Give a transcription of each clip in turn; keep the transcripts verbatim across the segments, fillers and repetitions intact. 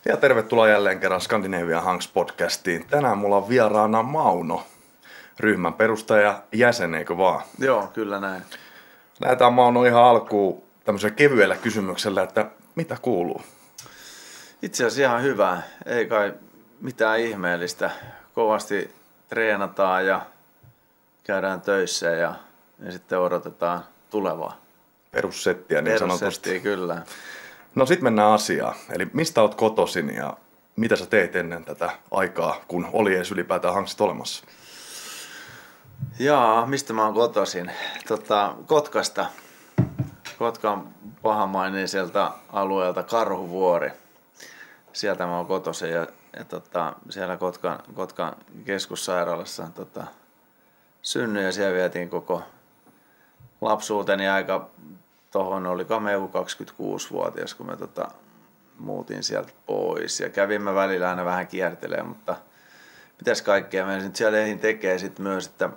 Ja tervetuloa jälleen kerran Scandinavian Hanks podcastiin. Tänään mulla on vieraana Mauno, ryhmän perustaja jäsen, eikö vaan? Joo, kyllä näin. Lähdetään Mauno ihan alkuun tämmöisellä kevyellä kysymyksellä, että mitä kuuluu? Itse asiassa ihan hyvä. Ei kai mitään ihmeellistä. Kovasti treenataan ja käydään töissä ja, ja sitten odotetaan tulevaa. Perussettiä niin sanotusti. Perussettiä, kyllä. No sit mennään asiaan. Eli mistä oot kotoisin ja mitä sä teit ennen tätä aikaa, kun oli edes ylipäätään Hanksit olemassa? Jaa, mistä mä oon kotoisin? Tota, Kotkasta. Kotkan pahamaineiselta alueelta Karhuvuori. Sieltä mä oon kotoisin ja, ja tota, siellä Kotkan, Kotkan keskussairaalassa tota, synnyin ja siellä vietiin koko lapsuuteni aika. Tuohon oli kameu kaksikymmentäkuusi-vuotias, kun me tota, muutin sieltä pois. Ja kävimme välillä aina vähän kiertelemään, mutta mitäs kaikkea me nyt siellä ehdin tekee sit myös, että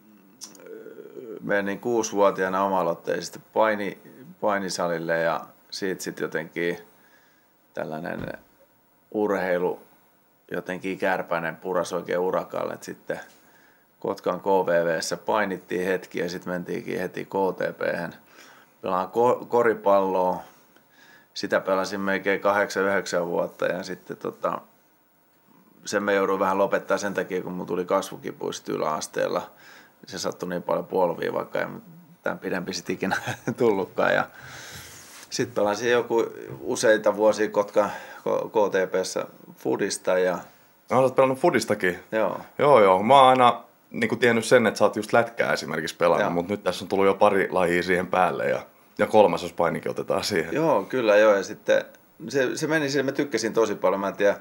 menin kuusivuotiaana oma-aloitteisesti paini, painisalille ja siitä sitten jotenkin tällainen urheilu jotenkin kärpäinen puras oikein urakalle. Et sitten Kotkan K V V:ssä painittiin hetki ja sitten mentiinkin heti K T P:hen. Pelaan ko- koripalloa. Sitä pelasin melkein kahdeksan yhdeksän vuotta ja sitten tota, sen me jouduin vähän lopettaa sen takia, kun mulla tuli kasvukipuja yläasteella. Se sattui niin paljon polviin, vaikka ei tämän pidempi sit ikinä tullutkaan. Ja sitten pelasin joku useita vuosia Kotka K T P:ssä fudista. Ja No, sä oot pelannut fudistakin? Joo. Joo, joo. Mä oon aina niin kuin tiennyt sen, että sä oot just lätkää esimerkiksi pelannut, mutta nyt tässä on tullut jo pari lajia siihen päälle ja, ja kolmas, jos painikin otetaan siihen. Joo, kyllä joo. Ja sitten se, se meni siihen, mä tykkäsin tosi paljon. Mä en tiedä,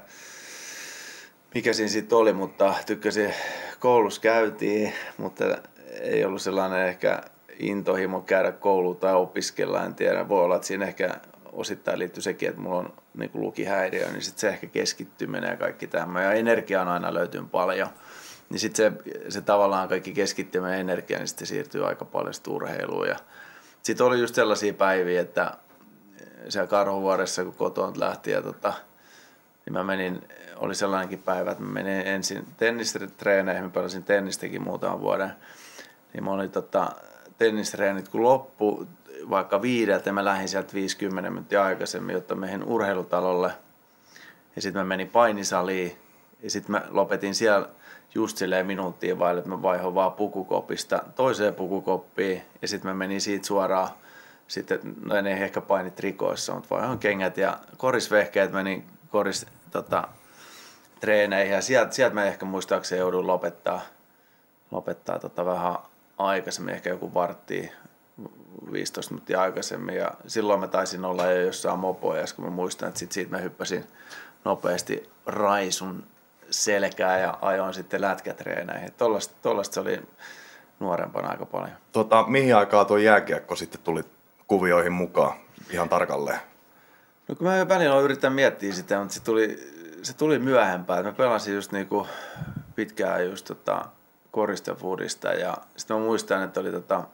mikä siinä sitten oli, mutta tykkäsin, koulussa käytiin, mutta ei ollut sellainen ehkä intohimo käydä kouluun tai opiskella, en tiedä. Voi olla, että siinä ehkä osittain liittyy sekin, että mulla on niin kuin lukihäiriö, niin sitten se ehkä keskittyminen ja kaikki tämä. Ja energiaa on aina löytyy paljon. Niin sitten se, se tavallaan kaikki keskittyminen energia, niin sitten siirtyy aika paljon urheiluun. Ja sitten oli just sellaisia päiviä, että siellä Karhuvuoressa, kun kotoa lähti, ja tota, niin mä menin, oli sellainenkin päivä, että mä menin ensin tennistreeneihin, mä pelasin tennistäkin muutaman vuoden. Niin mä olin tota, tennistreenit, kun loppu vaikka viideltä, ja mä lähdin sieltä viisikymmentä minuuttia aikaisemmin, jotta menin urheilutalolle. Ja sitten mä menin painisaliin, ja sitten mä lopetin siellä just silleen minuuttia vaille, että mä vaihoin vaan pukukopista toiseen pukukoppiin ja sitten mä menin siitä suoraan, sitten, no en ehkä painit rikoissa, mutta vaihoin kengät ja korisvehkeet, menin koris tota, treeneihin ja sieltä, sieltä mä ehkä muistaakseni joudun lopettaa, lopettaa tota vähän aikaisemmin, ehkä joku varttia, viisitoista minuuttia aikaisemmin ja silloin mä taisin olla jo jossain mopoajassa, kun mä muistan, että sit siitä mä hyppäsin nopeasti raisun selkää ja ajoin sitten lätkätreeneihin. Tollaista, tollaista se oli nuorempana aika paljon. Tota, mihin aikaa tuo jääkiekko sitten tuli kuvioihin mukaan ihan tarkalleen? No kun mä välillä yritän miettiä sitä, mutta se tuli, se tuli myöhempään. Mä pelasin just niinku pitkään just tota koristefudista ja sitten mä muistan, että oli tota,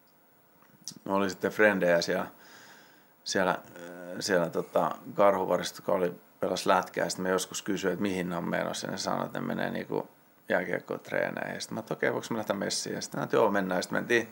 oli sitten frendejä siellä, siellä, siellä tota Karhuvuorista, joka oli pelas lätkää. Sitten mä joskus kysyin, että mihin ne on menossa. Ja ne sanoi, että ne menee niinku jääkiekkoon treeneihin. Sitten mä että okei, voiko mä lähteä messiin? Ja sitten mä että joo, mennään. Sitten mentiin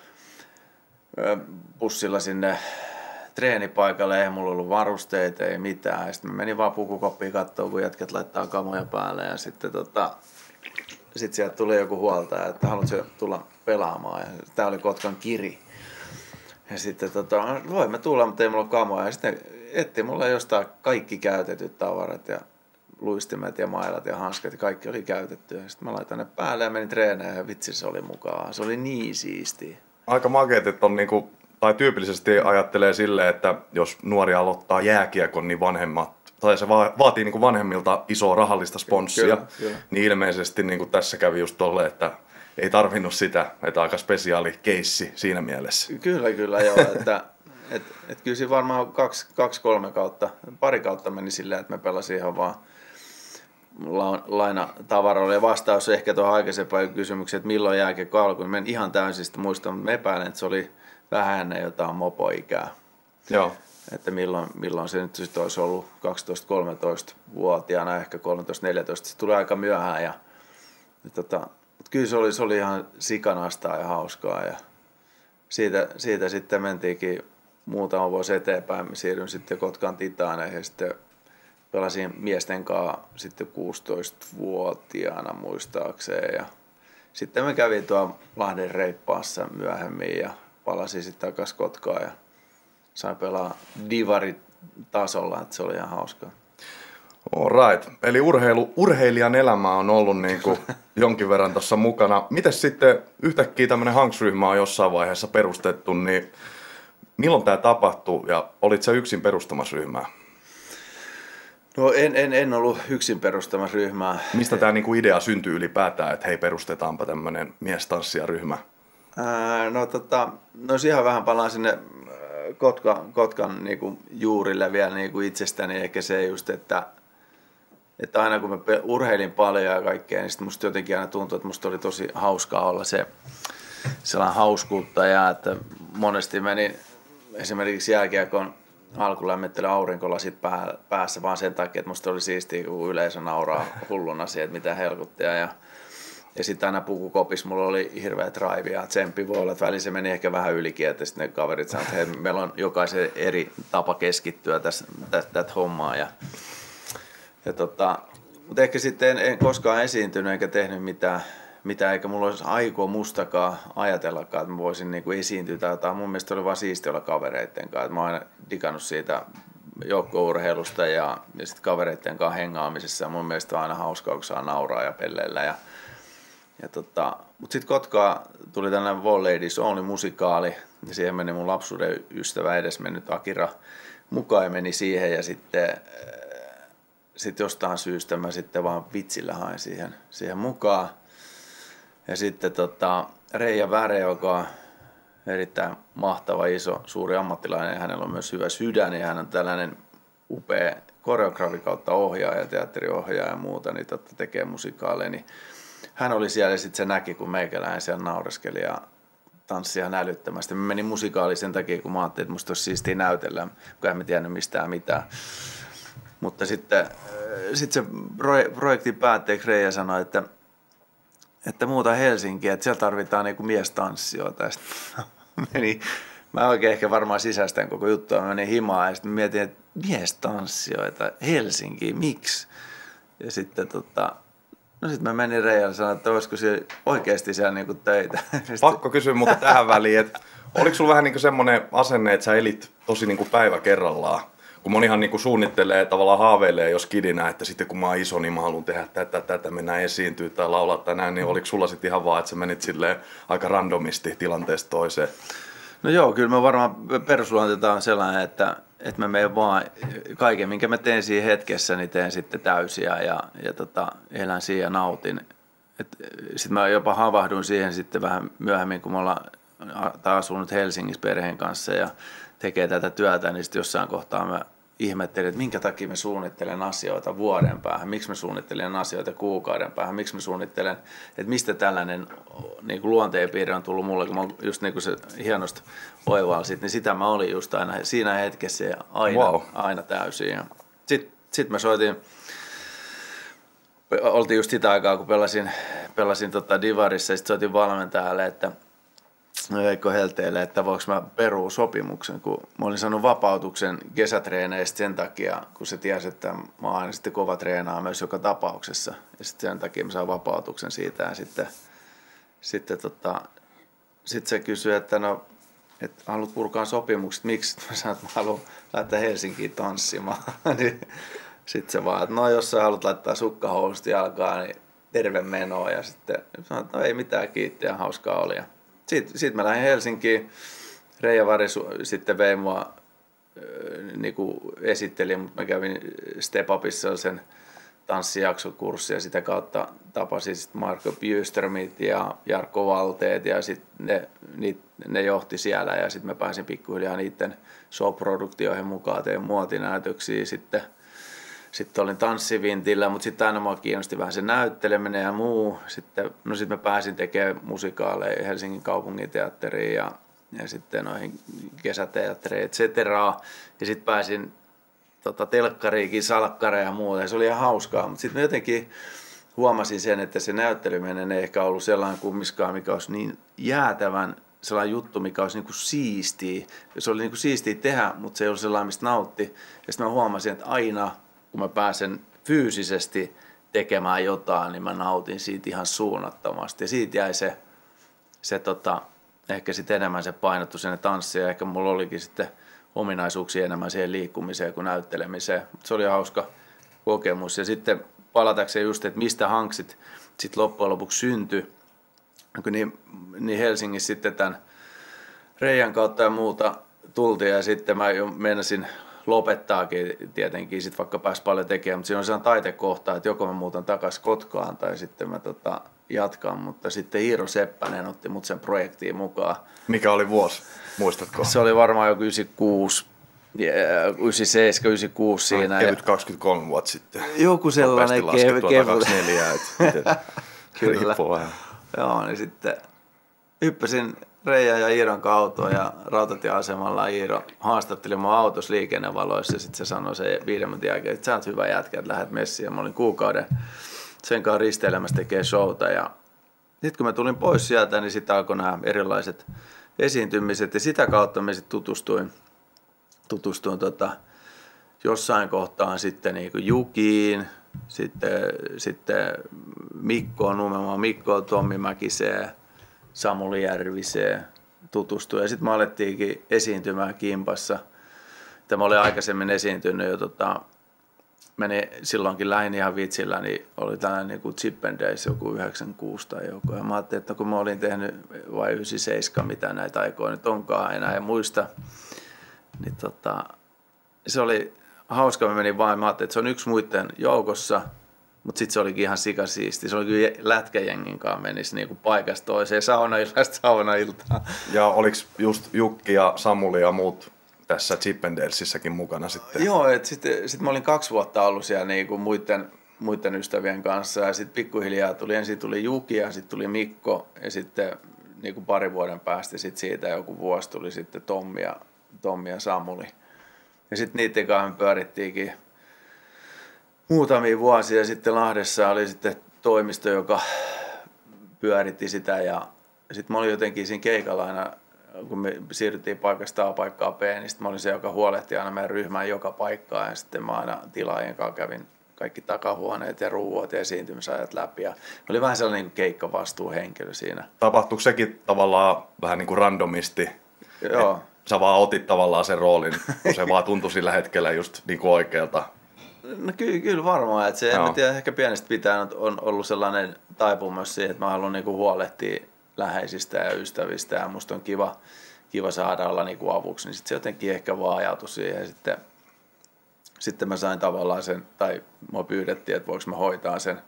bussilla sinne treenipaikalle. Ei mulla ollut varusteita, ei mitään. Ja sitten mä menin vaan pukukoppiin katsoa, kun jätkät laittaa kamoja päälle. Ja sitten tota, sit sieltä tuli joku huoltaja, että haluatko tulla pelaamaan. Ja tää oli Kotkan Kiri. Ja sitten tota, voimme tulla, mutta ei mulla ole kamoja. Ja sitten etti mulla jostain kaikki käytetyt tavarat ja luistimet ja mailat ja hanskat ja kaikki oli käytetty. Ja sitten mä laitan ne päälle ja menin treeneen ja vitsi se oli mukaan. Se oli niin siistiä. Aika makeet, että on niinku, tai tyypillisesti ajattelee silleen, että jos nuori aloittaa jääkiekon, niin vanhemmat, tai se va- vaatii niinku vanhemmilta isoa rahallista sponssia. Kyllä, kyllä. Niin ilmeisesti niinku tässä kävi just tolle, että ei tarvinnut sitä, että aika spesiaali keissi siinä mielessä. Kyllä, kyllä joo. Että et, et kyllä siinä varmaan kaksi, kaksi, kolme kautta, pari kautta meni silleen, että me pelasin ihan vaan la, lainatavaroilla. Ja vastaus ehkä tuohon aikaisempaan kysymykseen, että milloin jääkiekko alkoi, niin ihan täysin muistan, mutta me epäilen, että se oli vähän ennen jotain mopoikää. Joo. että milloin, milloin se nyt sitten olisi ollut kaksitoista-kolmetoista-vuotiaana, ehkä kolmetoista-neljätoista. Se tuli aika myöhään ja, ja tota, mutta kyllä se oli, se oli ihan sikanastaa ja hauskaa ja siitä, siitä sitten mentiinkin muutama vuosi eteenpäin. Mä siirryin sitten Kotkan Titaaneihin ja sitten pelasin miesten kanssa sitten kuusitoistavuotiaana muistaakseen ja sitten mä kävin tuolla Lahden reippaassa myöhemmin ja palasin sitten takaisin Kotkaan ja sain pelaa divaritasolla, että se oli ihan hauskaa. All right. Eli urheilu, urheilijan elämä on ollut niin kuin jonkin verran tuossa mukana. Mites sitten yhtäkkiä tämmöinen Hanks-ryhmä on jossain vaiheessa perustettu, niin milloin tämä tapahtui ja olit sä yksin perustamassa ryhmää? No en, en, en ollut yksin perustamassa ryhmää. Mistä tämä niinku idea syntyi ylipäätään, että hei, perustetaanpa tämmöinen miestanssia-ryhmä? Ää, no tota, no ihan vähän palaan sinne Kotka, Kotkan niinku juurille vielä niinku itsestäni, eikä se just, että, että aina kun mä urheilin paljon ja kaikkea, niin musta jotenkin aina tuntui, että musta oli tosi hauskaa olla se sellainen hauskuutta ja että monesti meni esimerkiksi jääkiekon alkulämmittely aurinkolasit pää, päässä vaan sen takia, että musta oli siistiä, kun yleisö nauraa hulluna siihen, että mitä helkuttia. Ja, ja sitten aina pukukopissa mulla oli hirveä drive ja tsemppi voi olla, että väliin se meni ehkä vähän ylikin, että sitten ne kaverit sanoivat, että hei, meillä on jokaisen eri tapa keskittyä tässä, tätä hommaa. Ja, ja tota, mutta ehkä sitten en, en koskaan esiintynyt eikä tehnyt mitään, mitä eikä mulla olisi aikoa mustakaan ajatellakaan, että mä voisin niinku esiintyä tai jotain. Mun mielestä oli vaan siisti olla kavereitten kanssa. Mä oon aina digannut siitä joukkueurheilusta ja, ja sitten kavereitten kanssa hengaamisessa. Mun mielestä on aina hauskaa, kun saa nauraa ja pelleillä. Ja, ja tota, mutta sitten Kotkaan tuli tällainen Wall Ladies Only -musikaali ja siihen meni mun lapsuuden ystävä edesmennyt Akira mukaan ja meni siihen ja sitten sit jostain syystä mä sitten vaan vitsillä hain siihen, siihen mukaan. Ja sitten tota, Reija Väre, joka on erittäin mahtava, iso, suuri ammattilainen, ja hänellä on myös hyvä sydän, ja hän on tällainen upea koreografi kautta ohjaaja, teatteriohjaaja ja muuta, niin totta tekee musikaaleja. Niin hän oli siellä ja sitten se näki, kun meikäläinen siellä naureskeli ja tanssi ihan älyttömästi. Mä menin musikaaliin sen takia, kun mä ajattelin, että musta olisi siistiä näytellä, kun en mä tiennyt mistään mitään. Mutta sitten, sitten se projektin päätteeksi Reija sanoi, että että muuta Helsinkiä, että siellä tarvitaan niinku miestanssijoita. Meni, mä oikein ehkä varmaan sisäistän koko juttua, mä menin himaan ja sitten mietin, että miestanssijoita Helsinkiin, miksi? Ja sitten tota, no sitten mä menin Reijalle ja sanoin, että olisiko siellä oikeasti siellä niinku töitä. Pakko kysyä mutta tähän väliin, että oliko sulla vähän niinku semmoinen asenne, että sä elit tosi niinku päivä kerrallaan? Kun monihan niinku suunnittelee, tavallaan haaveilee jos kidinä, että sitten kun mä oon iso, niin mä haluan tehdä tätä, tätä, mennään esiintyä tai laulaa tai näin, niin oliko sulla sitten ihan vaan, että sä menit silleen aika randomisti tilanteesta toiseen? No joo, kyllä me varmaan perusluontetaan sellainen, että, että mä menen vaan kaiken, minkä mä teen siinä hetkessä, niin teen sitten täysiä ja, ja tota, elän siinä ja nautin. Sitten mä jopa havahduin siihen sitten vähän myöhemmin, kun me ollaan asunut Helsingissä perheen kanssa ja tekee tätä työtä, niin sitten jossain kohtaa mä ihmettelin, että minkä takia mä suunnittelen asioita vuoden päähän, miksi mä suunnittelen asioita kuukauden päähän, miksi mä suunnittelen, että mistä tällainen niin kuin luonteenpiirre on tullut mulle, kun mä just niin kuin se hienosti oivalsit, niin sitä mä olin just aina siinä hetkessä ja aina, wow. aina täysin. Sitten sit mä soitin, oltiin just sitä aikaa, kun pelasin, pelasin tota Divarissa ja sitten soitin valmentajalle, että Veikko Helteelle, että voiko mä perua sopimuksen, kun mä olin saanut vapautuksen kesätreeneistä sen takia, kun se tiesi, että mä oon aina sitten kova treenaa myös joka tapauksessa. Ja sitten sen takia mä saan vapautuksen siitä ja sitten, sitten, tota, sitten se kysyi, että no, että haluat purkaa sopimukset, miksi? Mä sanoin, että mä haluan lähteä Helsinkiin tanssimaan. Sitten se vaan, että no jos sä haluat laittaa sukkahousut jalkaan, niin terve menoa. Ja sitten sanoin, että no ei mitään, kiitti ja hauskaa oli. Sitten sit mä lähdin Helsinkiin. Reija Vari sitten vei mua, äh, niin kuin esitteli, mutta mä kävin Step Upissa sen tanssijaksokurssi ja sitä kautta tapasin sitten Marko Bjuströmit ja Jarkko Valteet ja sitten ne, ne, ne johti siellä ja sitten mä pääsin pikkuhiljaa niiden show-produktioihin mukaan, tein muotinäytöksiä sitten. Sitten olin tanssivintillä, mutta sitten aina mua kiinnosti vähän se näytteleminen ja muu. Sitten, no sitten mä pääsin tekemään musikaaleja Helsingin kaupunginteatteriin ja, ja sitten noihin kesäteattereihin, et cetera. Ja sitten pääsin tota, telkkariikin, salkkareja ja muuta, ja se oli ihan hauskaa. Mutta sitten jotenkin huomasin sen, että se näytteleminen ei ehkä ollut sellainen kummiskaan, mikä olisi niin jäätävän sellainen juttu, mikä olisi niinku siistiä. Se oli niinku siistiä tehdä, mutta se ei ollut sellainen, mistä nautti. Ja sitten mä huomasin, että aina kun mä pääsen fyysisesti tekemään jotain, niin mä nautin siitä ihan suunnattomasti. Ja siitä jäi se, se tota, ehkä sitten enemmän se painottu sinne tanssiin. Ja ehkä mulla olikin sitten ominaisuuksia enemmän siihen liikkumiseen kuin näyttelemiseen. Mutta se oli hauska kokemus. Ja sitten palatakseen just, että mistä hanksit sitten loppujen lopuksi syntyi. Niin, niin Helsingissä sitten tämän Reijan kautta ja muuta tultiin ja sitten mä jo meinasin lopettaakin tietenkin, sit vaikka pääsi paljon tekemään, mutta siinä on sellainen taitekohta, että joko mä muutan takaisin Kotkaan tai sitten mä tota, jatkan, mutta sitten Iiro Seppänen otti mut sen projektiin mukaan. Mikä oli vuosi, muistatko? Se oli varmaan joku yhdeksänkymmentäkuusi, yhdeksänkymmentäseitsemän yhdeksänkymmentäkuusi siinä. Kevyt ja kaksikymmentäkolme vuotta sitten. Joku sellainen kevyt. Kevyt. Kyllä. Joo, niin sitten hyppäsin Reijan ja Iiron kautta ja rautatieasemalla Iiro haastatteli mua autossa liikennevaloissa ja sitten se sanoi sen viiden minuutin jälkeen, että sä oot hyvä jätkä, että lähdet messiin. Ja mä olin kuukauden sen kanssa risteilemässä tekee showta ja sitten kun mä tulin pois sieltä, niin sitten alkoi nämä erilaiset esiintymiset ja sitä kautta mä sitten tutustuin, tutustuin tota, jossain kohtaan sitten niin kuin Jukiin, sitten, sitten Mikkoon, nimenomaan Mikkoon, Tommi Mäkiseen, Samuli Järviseen tutustuin. Ja sitten me alettiinkin esiintymään Kimpassa. Tämä oli aikaisemmin esiintynyt jo, tota, meni silloinkin lähin ihan vitsillä, niin oli tällainen niin kuin Chip and Days, joku yhdeksänkymmentäkuusi tai joku. Ja mä ajattelin, että kun mä olin tehnyt vai yhdeksänkymmentäseitsemän, mitä näitä aikoja nyt onkaan enää ja muista, niin tota, se oli hauska, mä menin vaan, mä ajattelin, että se on yksi muiden joukossa, mutta sitten se olikin ihan sikasiisti. Se oli kyllä lätkäjengin kanssa menisi niinku paikasta toiseen, saunaillasta saunailtaan. Ja oliko just Jukki ja Samuli ja muut tässä Chip and Dalesissäkin mukana sitten? Joo, että sitten sit mä olin kaksi vuotta ollut siellä niinku muiden, muiden ystävien kanssa ja sitten pikkuhiljaa tuli, ensin tuli Juki ja sitten tuli Mikko ja sitten niinku pari vuoden päästä sit siitä joku vuosi tuli sitten Tommi ja, Tommi ja Samuli. Ja sitten niiden kanssa me pyörittiinkin muutamia vuosia ja sitten Lahdessa oli sitten toimisto, joka pyöritti sitä ja sitten mä olin jotenkin siinä keikalla aina, kun me siirryttiin paikasta A paikkaa B, niin sitten mä olin se, joka huolehti aina meidän ryhmään joka paikkaan ja sitten mä aina tilaajien kanssa kävin kaikki takahuoneet ja ruuat ja esiintymisajat läpi ja oli vähän sellainen niin keikkavastuuhenkilö siinä. Tapahtuiko sekin tavallaan vähän niin kuin randomisti? Joo. Sä vaan otit tavallaan sen roolin, kun se vaan tuntui sillä hetkellä just niin kuin oikealta. No ky- kyllä varmaan, että se, en mä tiedä, ehkä pienestä pitäen on ollut sellainen taipumus siihen, että mä haluan niinku huolehtia läheisistä ja ystävistä ja musta on kiva, kiva saada olla niinku avuksi, niin sitten se jotenkin ehkä vaan ajautui siihen ja sitten, sitten mä sain tavallaan sen, tai mua pyydettiin, että voiko mä hoitaa sen,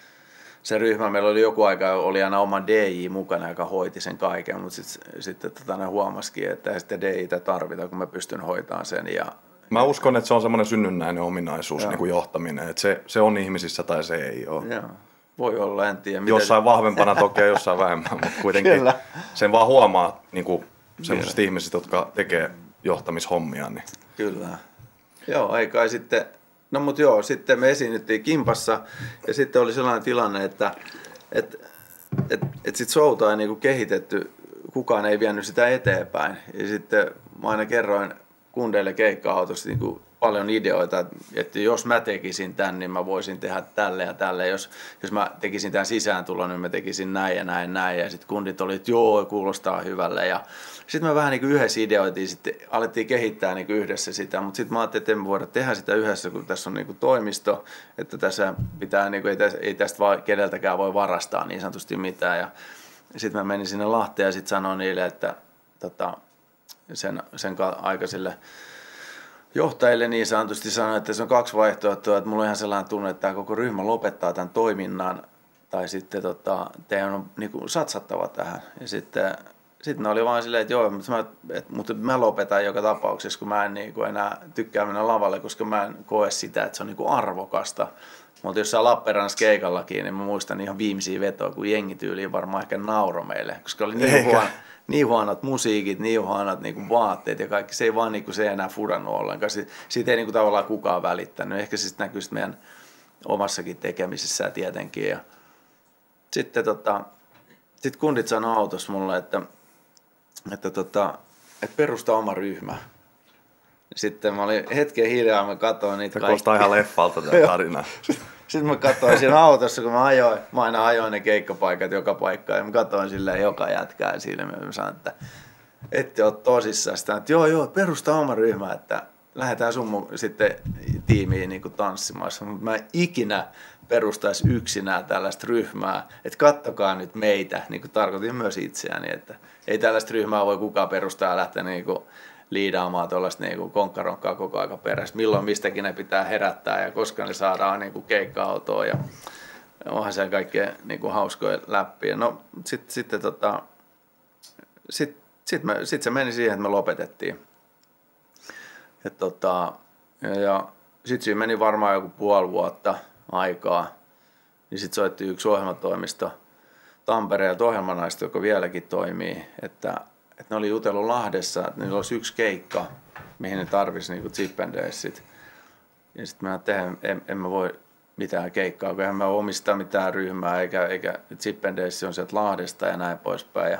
sen ryhmän. Meillä oli joku aika, oli aina oma D J mukana, joka hoiti sen kaiken, mutta sitten, sitten tota, ne huomasikin, että ei sitten D J:tä tarvita, kun mä pystyn hoitamaan sen ja mä uskon, että se on semmoinen synnynnäinen ominaisuus, niin kuin johtaminen. Että se, se on ihmisissä tai se ei ole. Joo. Voi olla, en tiedä. Jossain vahvempana toki ja jossain vähemmän, mutta kuitenkin Kyllä. sen vaan huomaa niin kuin semmoisista ihmisistä, jotka tekee johtamishommia. Niin. Kyllä. Joo, ei kai sitten. No mutta joo, sitten me esiinnyttiin Kimpassa ja sitten oli sellainen tilanne, että et, et, et sit showta ei niinku kehitetty, kukaan ei vienyt sitä eteenpäin. Ja sitten mä aina kerroin kundeille keikka-autossa niin kuin paljon ideoita, että jos mä tekisin tämän, niin mä voisin tehdä tälle ja tälle. Jos, jos mä tekisin tämän sisääntulon, niin mä tekisin näin ja näin näin. Ja sitten kundit oli, että joo, kuulostaa hyvälle. Ja sitten me vähän niin kuin yhdessä ideoitiin, sitten alettiin kehittää niin kuin yhdessä sitä. Mutta sitten mä ajattelin, että emme voida tehdä sitä yhdessä, kun tässä on niin kuin toimisto. Että tässä pitää, niin kuin, ei, tästä, ei tästä vaan keneltäkään voi varastaa niin sanotusti mitään. Ja sitten mä menin sinne Lahteen ja sitten sanoin niille, että tota, sen, sen aikaisille johtajille niin sanotusti sanoin, että se on kaksi vaihtoehtoa, että mulla on ihan sellainen tunne, että tämä koko ryhmä lopettaa tämän toiminnan tai sitten tota, teidän on niin kuin satsattava tähän. Ja sitten, sitten ne oli vaan silleen, että joo, mutta mä, että, mutta mä lopetan joka tapauksessa, kun mä en niin kuin enää tykkää mennä lavalle, koska mä en koe sitä, että se on niin kuin arvokasta. Mutta jossain Lappeenrannassa keikallakin, niin mä muistan ihan viimeisiä vetoja, kun jengi tyyliin varmaan ehkä nauro meille, koska oli niin, huono, niin huonot musiikit, niin huonot niin kuin vaatteet ja kaikki. Se ei vaan niin kuin, se ei enää furannut ollenkaan. Siitä ei niin kuin, tavallaan kukaan välittänyt. Ehkä se sitten näkyy sit meidän omassakin tekemisessä tietenkin. Ja sitten tota, sit kundit sanoi autossa mulle, että, että, tota, että perusta oma ryhmä. Sitten mä olin hetken hiljaa, mä katsoin niitä kaikkia. Se kuulostaa ihan leffalta tämä tarina. Sitten mä katsoin siinä autossa, kun mä ajoin, mä aina ajoin ne keikkapaikat joka paikkaan, ja mä katsoin silleen joka jätkää silmiin. Mä sanoin, että ette ole tosissaan sitä, että joo joo, perusta oma ryhmä, että lähdetään sun mun sitten tiimiin niin kuin tanssimaan. Mutta mä en ikinä perustaisi yksinään tällaista ryhmää, että kattokaa nyt meitä, niin kuin tarkoitin myös itseäni, että ei tällaista ryhmää voi kukaan perustaa ja lähteä niin kuin liidaamaan tuollaista niinku konkkaronkkaa koko aika perässä. Milloin mistäkin ne pitää herättää ja koska ne saadaan niinku keikka-autoon ja onhan siellä kaikkea niinku hauskoja läppiä. No sitten sit, tota, sit, sit, sit se meni siihen, että me lopetettiin. Et, tota, ja ja sitten siinä meni varmaan joku puoli vuotta aikaa. Niin sitten soitti yksi ohjelmatoimisto Tampereelta ohjelmanaista, joka vieläkin toimii, että että ne oli jutellut Lahdessa, että niillä olisi yksi keikka, mihin ne tarvisi niinku Chip and Dalesit. Ja sitten mä tehdään, en, en mä voi mitään keikkaa, kun en mä omista mitään ryhmää, eikä, eikä Chip and Dales on sieltä Lahdesta ja näin poispäin. Ja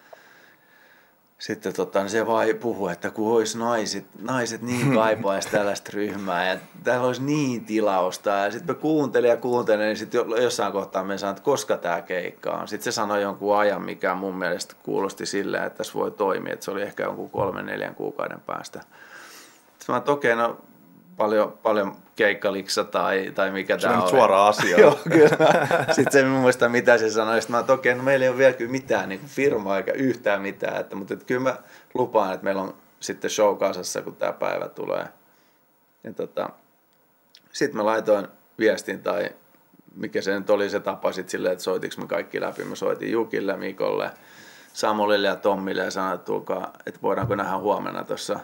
sitten tota, niin se vaan puhui, että kun olisi naiset, naiset niin kaipaisi tällaista ryhmää ja täällä olisi niin tilausta. Ja sitten mä kuuntelin ja kuuntelin, niin sitten jossain kohtaa me sanoin, että koska tämä keikka on. Sitten se sanoi jonkun ajan, mikä mun mielestä kuulosti silleen, että tässä voi toimia. Että se oli ehkä jonkun kolmen, neljän kuukauden päästä. Sitten mä että okei, okay, no paljon, paljon keikkaliksa tai, tai mikä tämä on. Suora asia. Joo, kyllä. Sitten se en muista, mitä se sanoi. Sitten mä että okei, okay, no meillä ei ole vielä kyllä mitään niin firmaa eikä yhtään mitään. Että, mutta että kyllä mä lupaan, että meillä on sitten show kasassa, kun tämä päivä tulee. Ja tota, sitten mä laitoin viestin tai mikä se nyt oli se tapa sitten silleen, että soitiks me kaikki läpi. Mä soitin Jukille, Mikolle, Samulille ja Tommille ja sanoin, että tulkaa, että voidaanko nähdä huomenna tuossa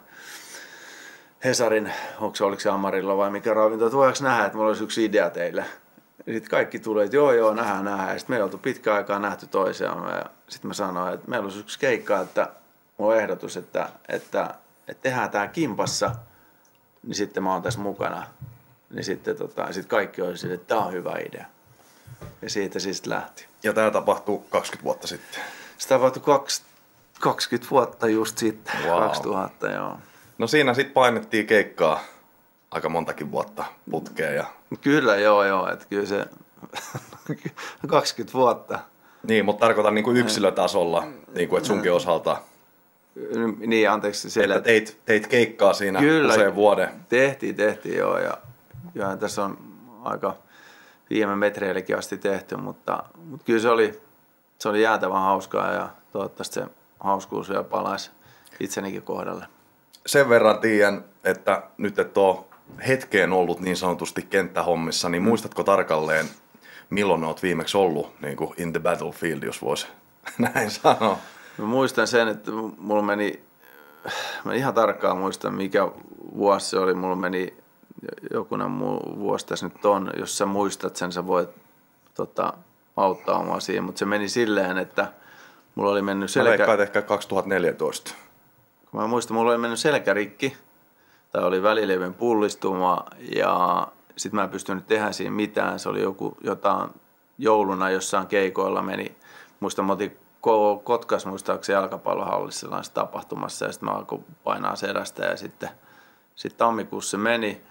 Hesarin, onko se, oliko se Amarilla vai mikä ravinto, että voidaanko nähdä, että mulla olisi yksi idea teille. Ja sitten kaikki tuli, että joo joo, nähdään, nähdään. Ja sitten me ei oltu pitkään aikaa nähty toisiaan. Ja sitten mä sanoin, että meillä olisi yksi keikka, että mulla on ehdotus, että, että, että tehdään tämä kimpassa, niin sitten mä oon tässä mukana. Niin sitten tota, sit kaikki oli sille, että tämä on hyvä idea. Ja siitä siis lähti. Ja tämä tapahtui kaksikymmentä vuotta sitten. Se tapahtui kaksikymmentä vuotta just sitten, wow. kaksituhatta, joo. No siinä sitten painettiin keikkaa aika montakin vuotta putkeen. Ja... Kyllä joo joo, että kyllä se kaksikymmentä vuotta. Niin, mutta tarkoitan niin kuin yksilötasolla, niin kuin, että sunkin osalta. Niin, anteeksi. Siellä... Että teit, teit keikkaa siinä kyllä, usein vuoden. Tehtiin, tehtiin joo. Ja, ja tässä on aika viime metreillekin asti tehty, mutta, mutta kyllä se oli, se oli jäätävän hauskaa ja toivottavasti se hauskuus vielä palaisi itsenikin kohdalle. Sen verran tiedän, että nyt et ole hetkeen ollut niin sanotusti kenttähommissa, niin muistatko tarkalleen, milloin olet viimeksi ollut niin kuin in the battlefield, jos voisi näin sanoa? Mä muistan sen, että mulla meni, mä ihan tarkkaan muistan mikä vuosi se oli, mulla meni jokunen muu vuosi tässä nyt on, jos sä muistat sen, sä voit tota, auttaa mua siihen, mutta se meni silleen, että mulla oli mennyt selkä... Mä veikkaan ehkä kaksituhattaneljätoista. Mä muistan, mulla oli mennyt selkärikki, tai oli välilevyn pullistuma, ja sit mä en pystynyt tehdä siinä mitään. Se oli joku jotain jouluna jossain keikoilla meni. Muistan, mä otin Kotkas muistaakseni jalkapallohallissa sellaisessa tapahtumassa, ja sitten mä alkoin painaa sedästä, ja sitten sit tammikuussa se meni.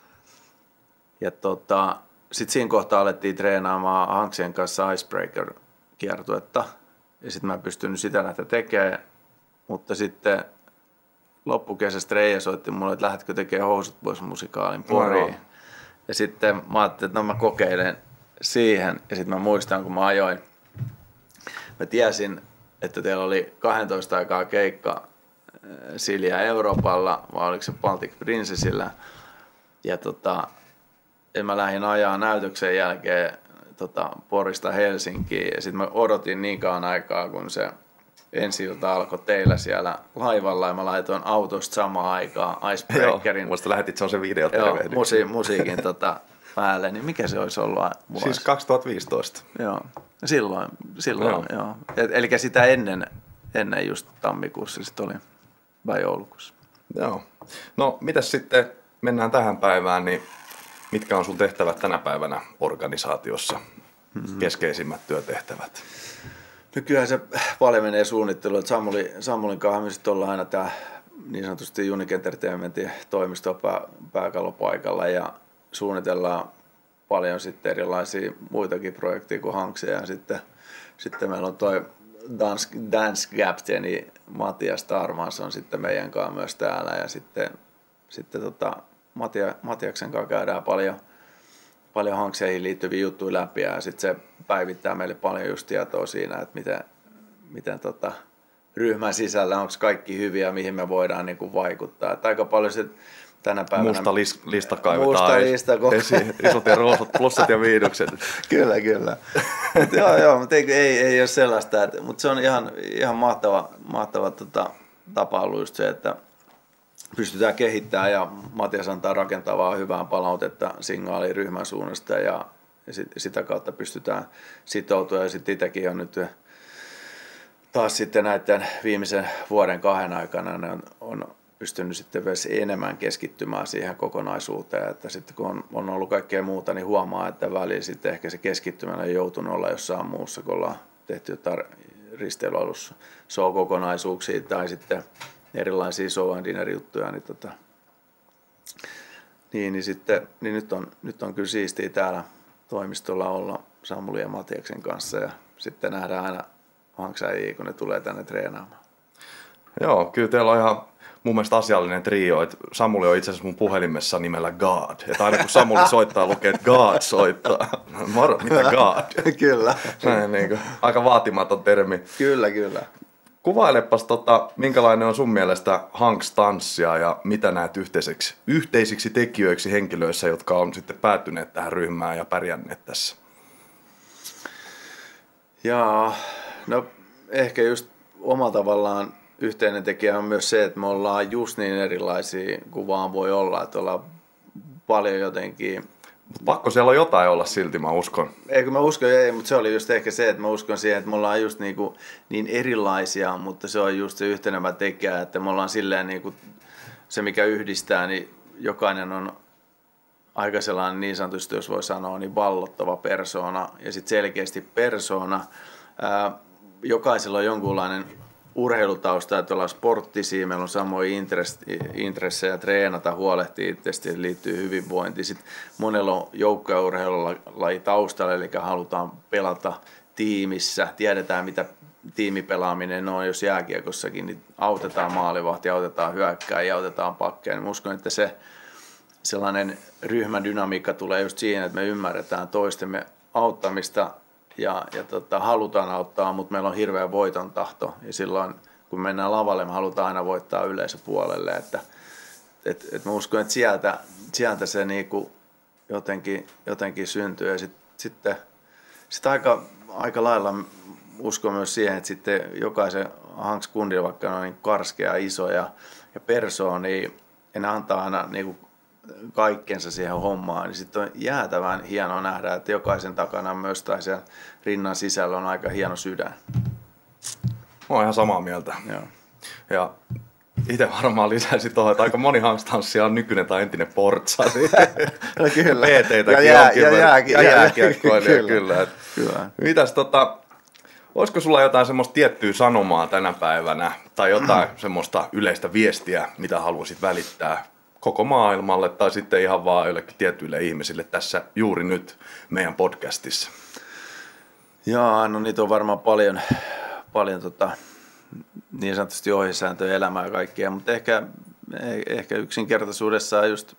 Ja tota, sitten siinä kohtaa alettiin treenaamaan Hanksien kanssa Icebreaker-kiertuetta, ja sitten mä en pystynyt sitä lähteä tekemään, mutta sitten loppukesästä Reija soitti mulle, että lähdetkö tekemään Housut pois -musikaalin Poriin. No, ja sitten mä ajattelin, että no mä kokeilen siihen. Ja sitten mä muistan, kun mä ajoin. Mä tiesin, että teillä oli kaksitoista aikaa keikka Silja Euroopalla, vai oliko se Baltic Princessillä. Ja tota, ja mä lähdin ajaa näytöksen jälkeen tota, Porista Helsinkiin. Ja sitten mä odotin niin kauan aikaa, kun se ensi ilta alkoi teillä siellä laivalla ja mä laitoin autosta samaan aikaan Icebreakerin. Joo, muista lähetit sen videotervehdyksen. Musi, musiikin tota, päälle, niin mikä se olisi ollut vuosi? Siis kaksituhattaviisitoista. Joo, silloin, silloin joo. joo. Eli sitä ennen ennen just tammikuussa sitten oli, vai joulukuussa. Joo. No, mitäs sitten, mennään tähän päivään, niin mitkä on sun tehtävät tänä päivänä organisaatiossa? Mm-hmm. Keskeisimmät työtehtävät? No kyllähän se paljon menee suunnitteluun, että Samuli, Samulin kanssa me sitten ollaan aina tämä niin sanotusti Unique Entertainmentin toimisto pää, pääkallopaikalla ja suunnitellaan paljon sitten erilaisia muitakin projekteja kuin hankseja ja sitten, sitten meillä on toi Dance, Dance Captaini Matias Tarmans on sitten meidän kanssa myös täällä ja sitten, sitten tota, Matia, Matiaksen kanssa käydään paljon, paljon hankseihin liittyviä juttuja läpi ja sitten se päivittää meille paljon just tietoa siinä, että miten, miten tota, ryhmän sisällä onko kaikki hyviä, mihin me voidaan niin kuin vaikuttaa. Että aika paljon se tänä päivänä... Musta lis- lista kaivetaan. Musta lista. Kun... Isot ja roosat, plussat ja miinukset. Kyllä, kyllä. Mut joo, joo, mutta ei, ei, ei ole sellaista. Että, mutta se on ihan, ihan mahtava, mahtava tota, tapa ollut just se, että pystytään kehittämään ja Matias antaa rakentavaa hyvää palautetta signaaliin ryhmän suunnasta ja, ja sit, sitä kautta pystytään sitoutumaan ja sitten itsekin on nyt taas sitten näiden viimeisen vuoden kahden aikana ne on, on pystynyt sitten myös enemmän keskittymään siihen kokonaisuuteen, että sitten kun on, on ollut kaikkea muuta, niin huomaa, että väliin sitten ehkä se keskittyminen on joutunut olla jossain muussa, kun ollaan tehty jotain risteilyalussa show-kokonaisuuksia tai sitten erilaisia show and dinner juttuja, niin, tota, niin, niin, sitten, niin nyt, on, nyt on kyllä siistiä täällä toimistolla olla Samuli ja Matiaksen kanssa ja sitten nähdään aina hanksaajia, kun ne tulee tänne treenaamaan. Joo, kyllä teillä on ihan mun mielestä asiallinen trio, että Samuli on itse asiassa mun puhelimessa nimellä God. Että aina kun Samuli soittaa, lukee, että God soittaa. Moro, mitä God? Kyllä. Näin, niin kuin, aika vaatimaton termi. Kyllä, kyllä. Kuvailepas, tota, minkälainen on sun mielestä Hanks-tanssia ja mitä näet yhteisiksi, yhteisiksi tekijöiksi henkilöissä, jotka on sitten päätyneet tähän ryhmään ja pärjänneet tässä? Jaa, no ehkä just omalla tavallaan yhteinen tekijä on myös se, että me ollaan just niin erilaisia kuin vaan voi olla, että ollaan paljon jotenkin... Pakko siellä on jotain olla silti, mä uskon. Eikö mä uskon, ei, mutta se oli just ehkä se, että mä uskon siihen, että me ollaan just niin, kuin niin erilaisia, mutta se on just se yhtenevä tekijä, että me ollaan silleen niin kuin se, mikä yhdistää, niin jokainen on aika sellainen niin sanotusti, jos voi sanoa, niin vallottava persoona ja sitten selkeästi persoona. Ää, jokaisella on jonkunlainen urheilutausta, että ollaan sporttisia, meillä on samoja intressejä treenata, huolehtia itsestä, liittyy hyvinvointiin. Sitten monella on joukkueurheilulaji taustalla, eli halutaan pelata tiimissä, tiedetään mitä tiimipelaaminen on, jos jääkiekossakin, niin autetaan maalivahti, autetaan hyökkääjiä, autetaan pakkeja. Niin uskon, että se sellainen ryhmän dynamiikka tulee just siihen, että me ymmärretään toistemme auttamista, Ja, ja tota, halutaan auttaa, mutta meillä on hirveä voiton tahto. Ja silloin, kun mennään lavalle, me halutaan aina voittaa yleisöpuolelle. Että, et, et mä uskon, että sieltä, sieltä se niinku jotenkin, jotenkin syntyy. Ja sitten sit, sit aika, aika lailla uskon myös siihen, että sitten jokaisen Hanks-kundilla, vaikka on niin karskea, iso ja, ja persoon, niin ne antaa aina niinku kaikkensa siihen hommaan, niin sitten on jäätävän hienoa nähdä, että jokaisen takana myös tai sen rinnan sisällä on aika hieno sydän. Mä oon ihan samaa mieltä. Joo. Ja itse varmaan lisäisin tuohon, että aika moni Hanks-tanssia on nykyinen tai entinen portsari. No kyllä. P T:täkin ja onkin. Ja, ja, ja, ja jääkiekkoilija, kyllä. kyllä. kyllä. Mitäs tota, olisiko sulla jotain semmoista tiettyä sanomaa tänä päivänä tai jotain semmoista yleistä viestiä, mitä haluaisit välittää koko maailmalle tai sitten ihan vaan jollekin tietyille ihmisille tässä juuri nyt meidän podcastissa? Joo, no niitä on varmaan paljon, paljon tota, niin sanotusti ohjesääntöjä elämää ja kaikkea, mutta ehkä, ehkä yksinkertaisuudessaan just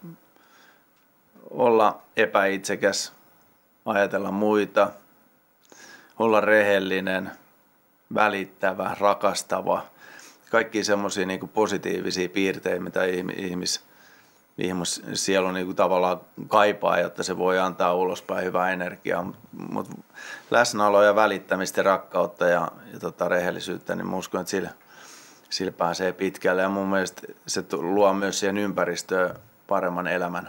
olla epäitsekäs, ajatella muita, olla rehellinen, välittävä, rakastava. Kaikki semmoisia niin kuin positiivisia piirteitä, mitä ihmis ihmissielu niin kuin tavallaan kaipaa, jotta se voi antaa ulospäin hyvää energiaa. Mutta läsnäolo ja välittämistä, rakkautta ja, ja tota rehellisyyttä, niin mä uskon, että sillä, sillä pääsee pitkälle. Ja mun mielestä se luo myös siihen ympäristöön paremman elämän.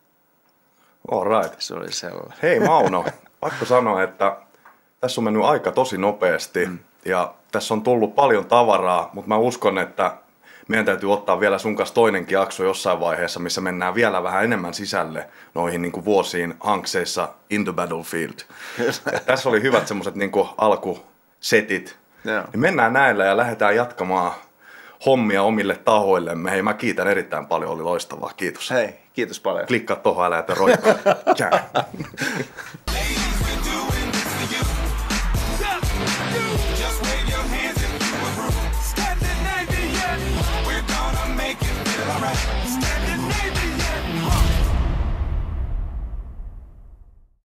All right. Se oli sellainen. Hei Mauno, pakko sanoa, että tässä on mennyt aika tosi nopeasti. Mm. Ja tässä on tullut paljon tavaraa, mutta mä uskon, että meidän täytyy ottaa vielä sun kanssa toinenkin jakso jossain vaiheessa, missä mennään vielä vähän enemmän sisälle noihin niin kuin vuosiin hankseissa In the Battlefield. Tässä oli hyvät semmoiset niin kuin alkusetit. Joo. Niin mennään näillä ja lähdetään jatkamaan hommia omille tahoillemme. Hei, mä kiitän erittäin paljon, oli loistavaa. Kiitos. Hei, kiitos paljon. Klikkaa tohon, älä jätä roikkaa.